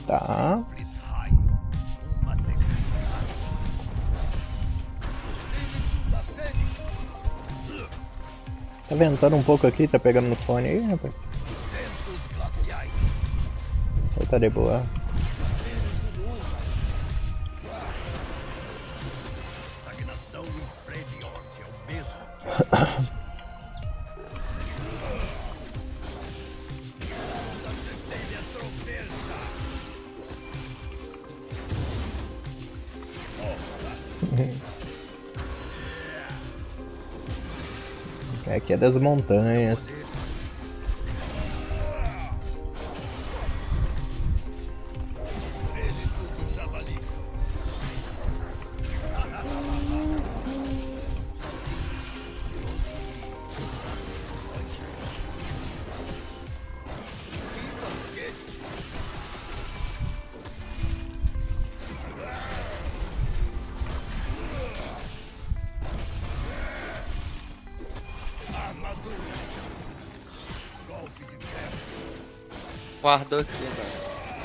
Tá. Tá ventando um pouco aqui, tá pegando no fone aí, rapaz? Ou tá de boa? Aqui é das montanhas. Guardou aqui, mano.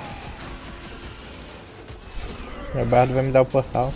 O bardo vai me dar o portal.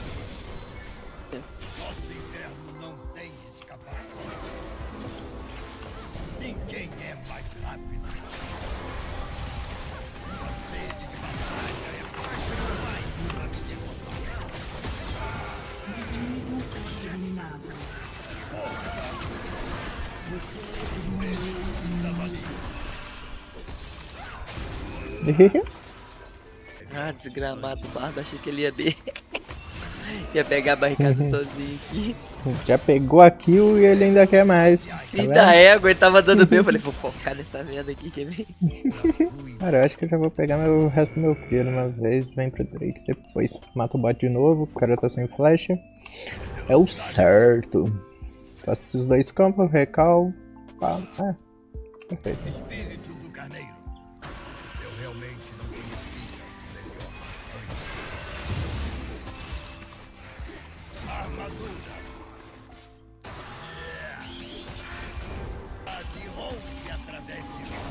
Ah, desgramado do bardo, achei que ele ia B. Ia pegar a barricada sozinho aqui. Já pegou a kill e ele ainda quer mais. Tá E vendo? da égua, ele tava dando B. Eu falei, vou focar nessa merda aqui, quer ver? Cara, eu acho que eu já vou pegar o resto do meu clear uma vez, vem pro Drake depois. Mata o bot de novo, o cara tá sem flecha. É o certo. Faço esses dois campos, recal. Pá. Ah, perfeito. Espírito do carneiro. Eu realmente não conhecia melhor. Armadura. De rompe através de mim.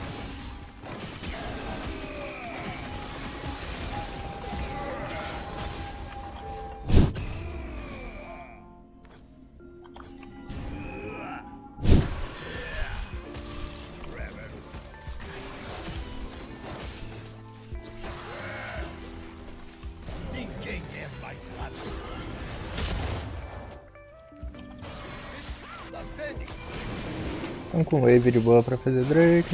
Ninguém é mais rápido. Da Fênix. Estão com wave de boa pra fazer Drake.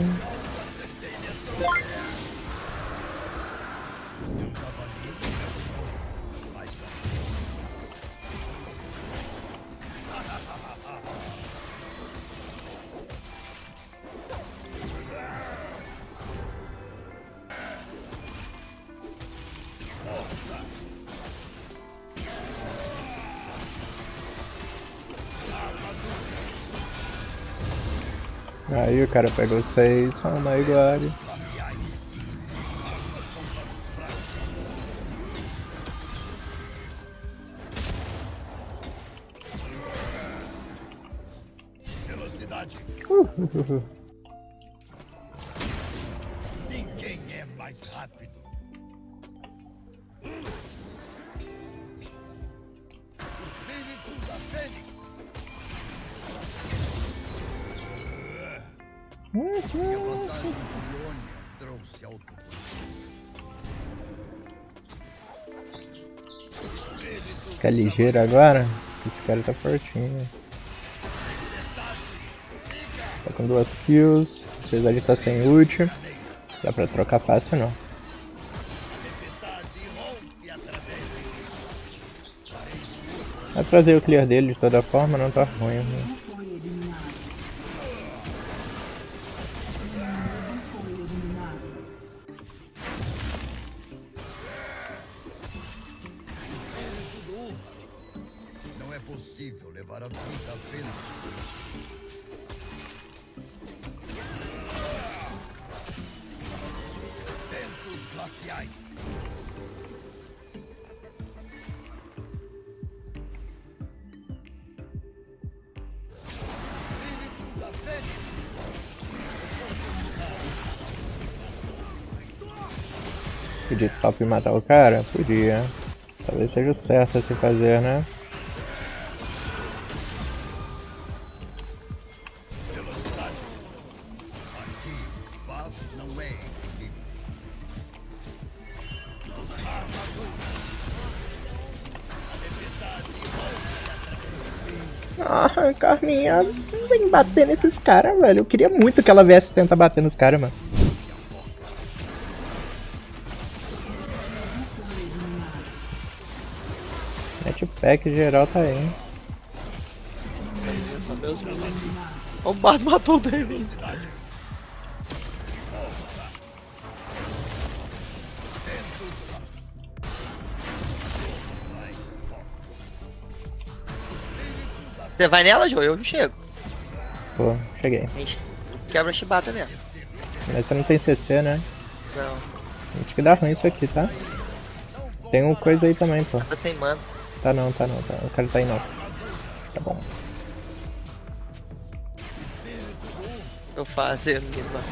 Aí o cara pegou 6, oh my god. Velocidade. Ninguém é mais rápido. Espírito da Fênix. A passagem de Ionia trouxe autocontrole. Fica ligeiro agora. Esse cara tá fortinho. Tá com 2 kills. Apesar de estar sem ult. Dá pra trocar fácil não. Vai trazer o clear dele de toda forma, não tá ruim. Né? Não é possível levar a vida a Fênix. Ventos glaciais. Espírito da Fênix. Podia top matar o cara? Podia. Talvez seja o certo a se fazer, né? Paz não é equilíbrio. Ah, Carminha, vem bater nesses caras, velho. Eu queria muito que ela viesse tentar bater nos caras, mano. Netpack geral tá aí, hein? Só Deus me livre. O Bardo matou o David. Você vai nela, Joe? Eu chego. Pô, cheguei. A gente quebra a chibata mesmo. Mas você não tem CC, né? Não, Acho que dá ruim isso aqui, tá? Tem um coisa aí também, pô. tá sem mana. Tá não, tá não, tá. O cara tá aí não. Tá bom. Eu faço, eu ninguém vai.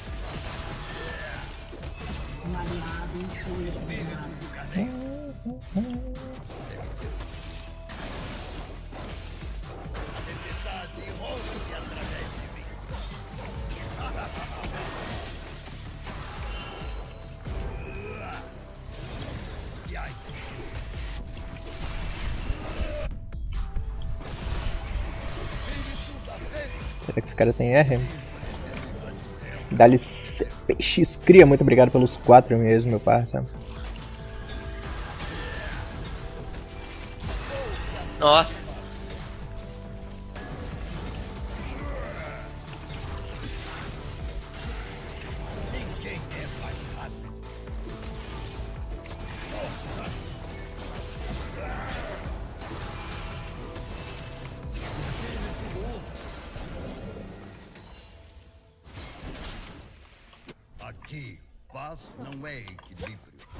Será que esse cara tem R? Dá-lhe PX Cria, muito obrigado pelos 4 meses, meu parça. Nossa. Aqui, paz não é equilíbrio.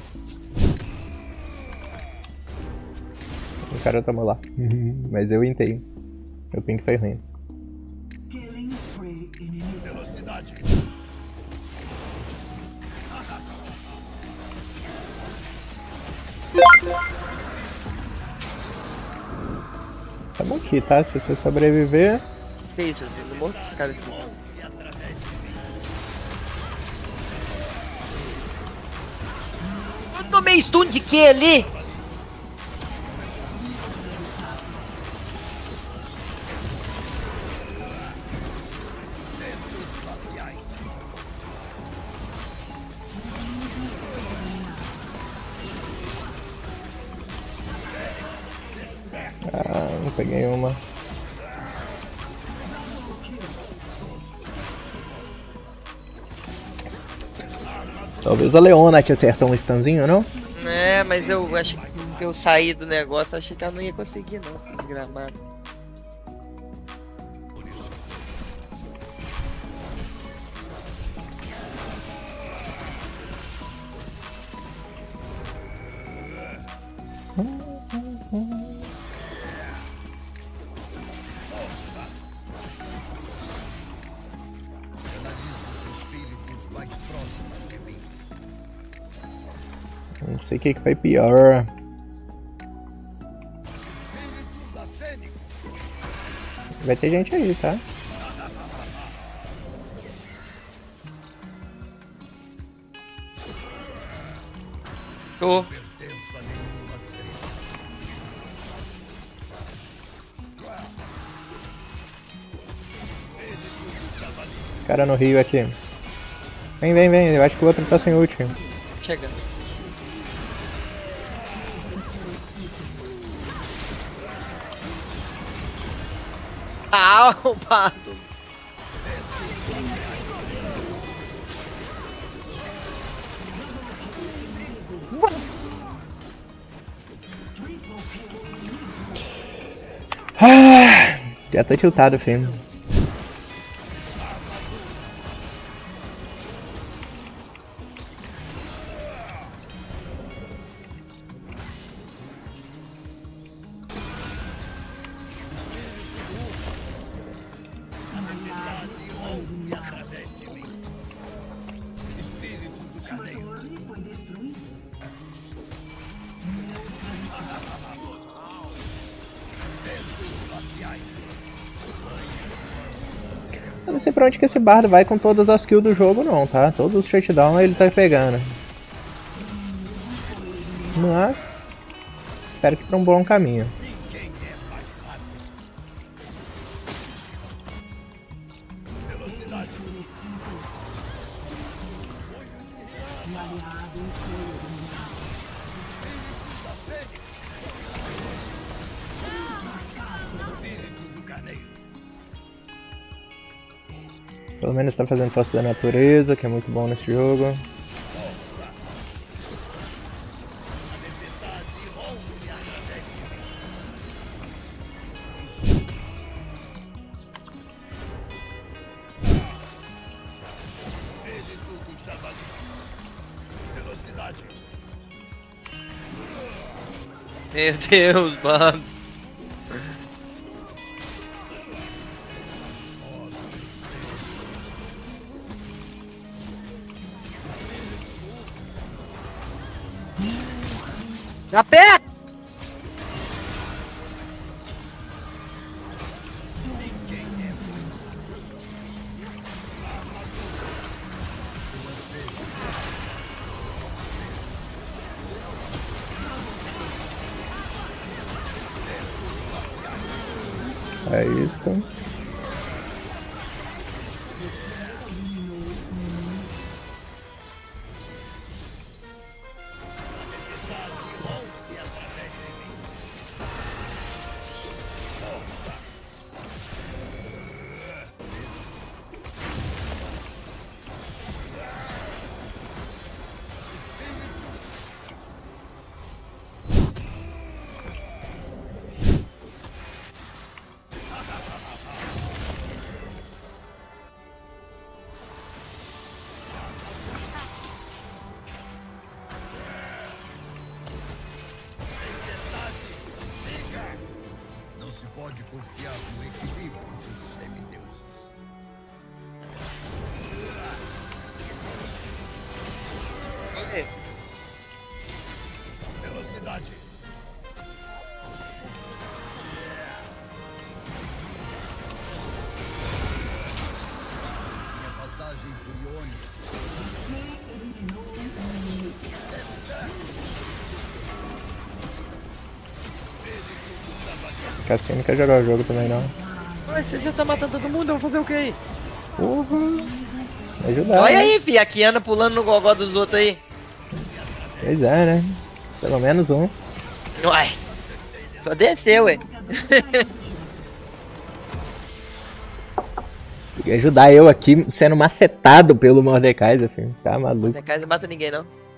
O cara tomou lá. Mas eu entrei. Meu ping foi ruim. Velocidade. Tamo aqui, tá? Se você sobreviver. Que isso, eu não morro pros caras assim. Eu tomei stun de que ali? Ah, não peguei uma. Talvez a Leona te acertou um stunzinho, não? É, mas eu acho que eu saí do negócio, achei que ela não ia conseguir não, desgramado. Mais próximo de mim. Não sei o que foi pior. Da Fênix. Vai ter gente aí, tá? Tô. Pertença a nenhuma treta. Esse cara no rio aqui. Vem, vem, vem. Eu acho que o outro tá sem ult. Chegando. Ah, o Bardo. Ah, já tô tiltado, filho. Espírito do Carneiro. sei pra onde que esse bardo vai com todas as kills do jogo não, tá? Todos os shutdown ele tá pegando. Mas espero que pra um bom caminho. Pelo menos tá fazendo força da natureza, que é muito bom nesse jogo. Meu Deus, mano. Já pé! É isso. Não se pode confiar no equilíbrio dos semideuses. Velocidade. Minha passagem por Iônia. Cassino quer jogar o jogo também não. Mas você já tá matando todo mundo, eu vou fazer o que aí? Porra! Ajudar. Olha né? aí, fi, a Kiana pulando no gogó dos outros aí. Pois é, né? Pelo menos um. Uai, só desceu, ué. Tem que ajudar eu aqui sendo macetado pelo Mordekaiser, filho. Tá maluco. Na casa não mata ninguém, não.